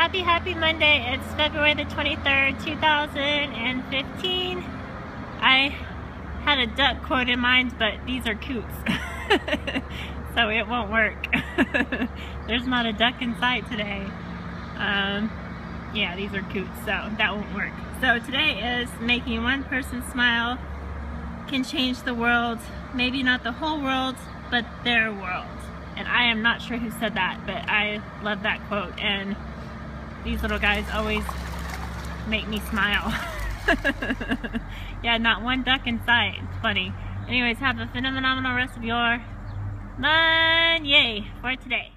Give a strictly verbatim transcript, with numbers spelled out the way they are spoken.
happy, happy Monday. It's February the twenty-third, two thousand fifteen. I had a duck quote in mind, but these are coots. So it won't work. There's not a duck in sight today. Um, yeah, these are coots, so that won't work. So today is making one person smile can change the world. Maybe not the whole world, but their world. And I am not sure who said that, but I love that quote. And these little guys always make me smile. Yeah, not one duck in sight. It's funny. Anyways, have a phenomenal rest of your Monday for today.